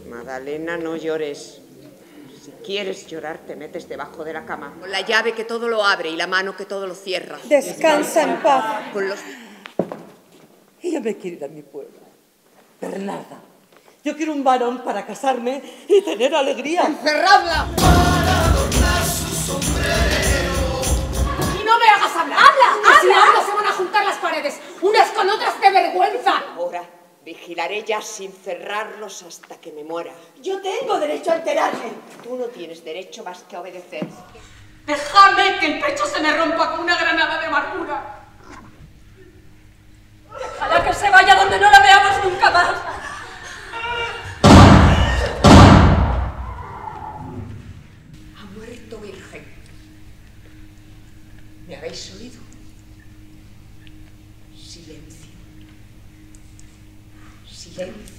Madalena, no llores. Si quieres llorar, te metes debajo de la cama. Con la llave que todo lo abre y la mano que todo lo cierra. Descansa en paz. Con los... Ella me quiere ir a mi pueblo. Bernarda, yo quiero un varón para casarme y tener alegría. ¡Encerradla! ¡Y no me hagas hablar! ¡Habla! Si hablo se van a juntar las paredes, unas con otras de vergüenza. Ahora vigilaré ya sin cerrarlos hasta que me muera. Yo tengo derecho a enterarme. Tú no tienes derecho más que a obedecer. Déjame que el pecho se me rompa con una granada de amargura. Déjala que se vaya donde no la veamos nunca más. Ha muerto virgen. ¿Me habéis oído? Silencio. Silencio.